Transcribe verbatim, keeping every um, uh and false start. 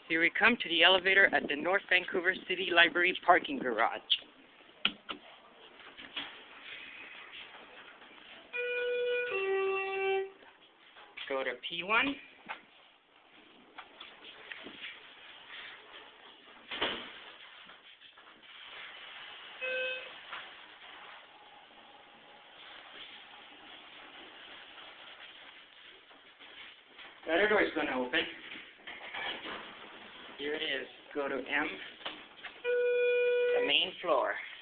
Here we come to the elevator at the North Vancouver City Library parking garage. Go to P one. The other door is going to open. Here it is. Go to M, the main floor.